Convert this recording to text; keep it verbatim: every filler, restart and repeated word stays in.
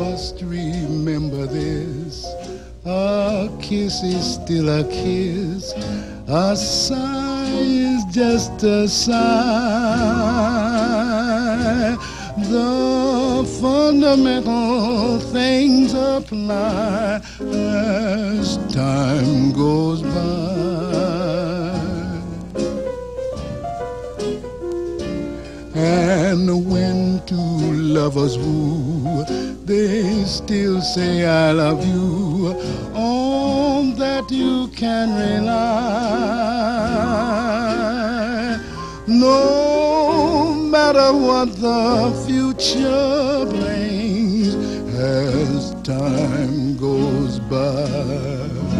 must remember this. A kiss is still a kiss. A sigh is just a sigh. The fundamental things apply as time goes by. And when two lovers woo, they still say I love you. On that you can rely. No matter what the future brings as time goes by.